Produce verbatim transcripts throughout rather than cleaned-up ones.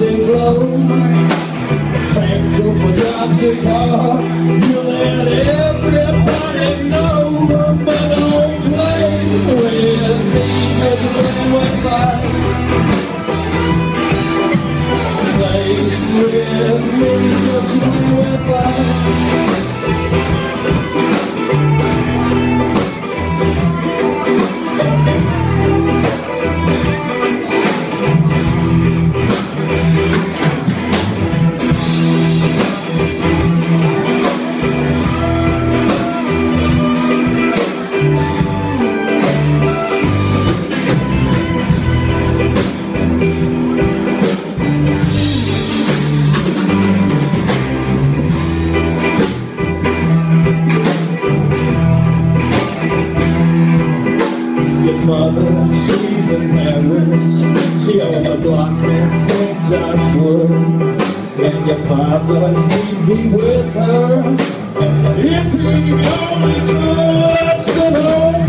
fancy clothes, thankful for jobs and cars. You let everybody know, but don't play with me, 'cause you're playing with fire. Play with me, 'cause you're playing with fire. Mother, she's in Paris. She owns a block in Saint John's Wood. And your father, he'd be with her if he only could. So don't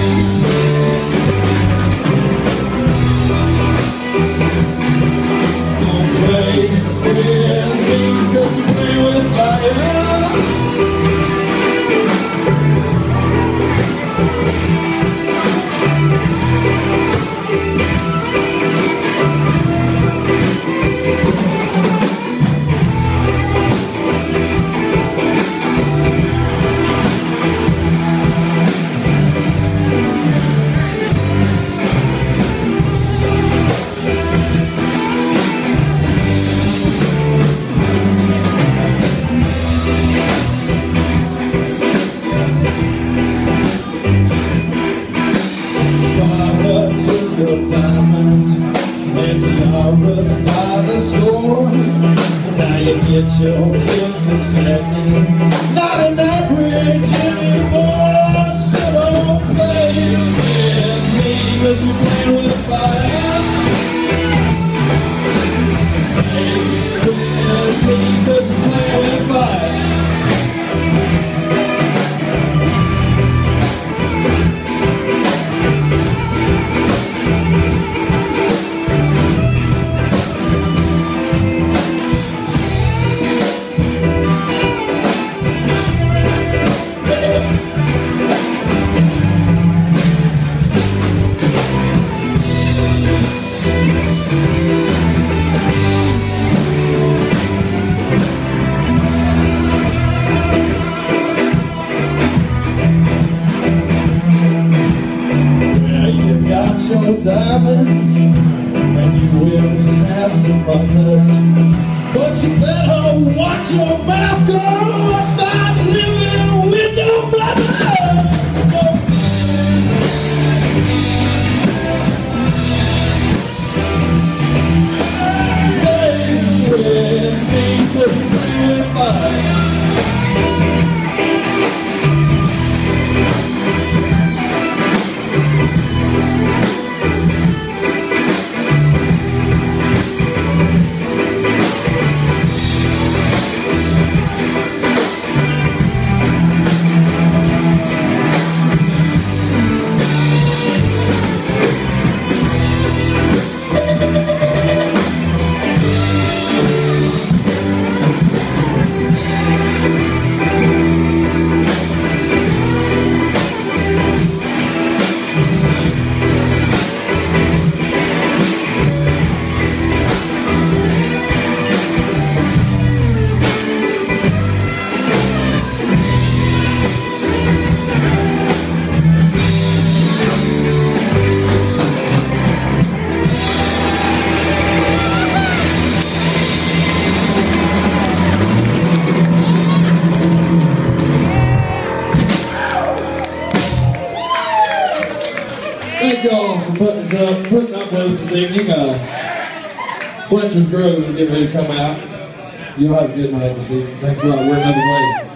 don't play with me, 'cause you play with fire. Diamonds and tiaras by the score. Now you get your kicks and standing, not in that bridge anymore. So don't play with me, 'cause you're playing with fire. Play with me, 'cause you're playing with fire. Your diamonds, and you will have some others, but you better watch your mouth, girl, or start living with your brother. Play with me, 'cause you play with fire. Thank y'all for putting us up, putting up with us this evening. Uh, Fletcher's Grove is getting ready to come out. You'll have a good night this evening. Thanks a lot. We're another way.